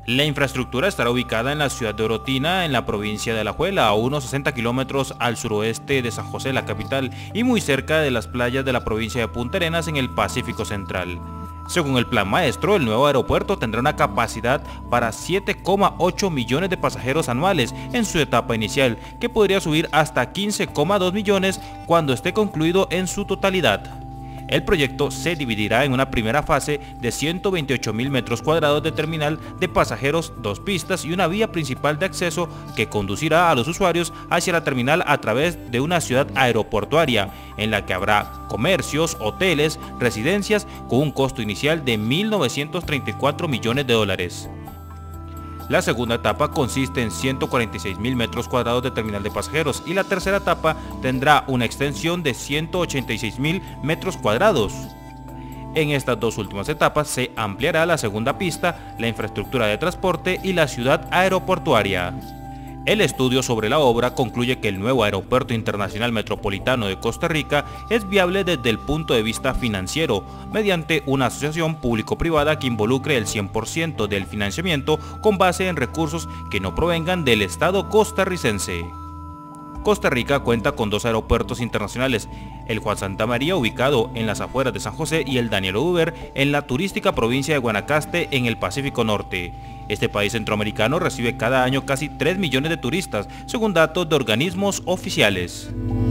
La infraestructura estará ubicada en la ciudad de Orotina, en la provincia de Alajuela, a unos 60 kilómetros al suroeste de San José, la capital, y muy cerca de las playas de la provincia de Punta Arenas en el Pacífico Central. Según el plan maestro, el nuevo aeropuerto tendrá una capacidad para 7,8 millones de pasajeros anuales en su etapa inicial, que podría subir hasta 15,2 millones cuando esté concluido en su totalidad. El proyecto se dividirá en una primera fase de 128.000 metros cuadrados de terminal de pasajeros, 2 pistas y una vía principal de acceso que conducirá a los usuarios hacia la terminal a través de una ciudad aeroportuaria, en la que habrá comercios, hoteles, residencias con un costo inicial de 1.934 millones de dólares. La segunda etapa consiste en 146.000 metros cuadrados de terminal de pasajeros y la tercera etapa tendrá una extensión de 186.000 metros cuadrados. En estas dos últimas etapas se ampliará la segunda pista, la infraestructura de transporte y la ciudad aeroportuaria. El estudio sobre la obra concluye que el nuevo Aeropuerto Internacional Metropolitano de Costa Rica es viable desde el punto de vista financiero, mediante una asociación público-privada que involucre el 100% del financiamiento con base en recursos que no provengan del Estado costarricense. Costa Rica cuenta con 2 aeropuertos internacionales, el Juan Santamaría, ubicado en las afueras de San José, y el Daniel Oduber, en la turística provincia de Guanacaste, en el Pacífico Norte. Este país centroamericano recibe cada año casi 3 millones de turistas, según datos de organismos oficiales.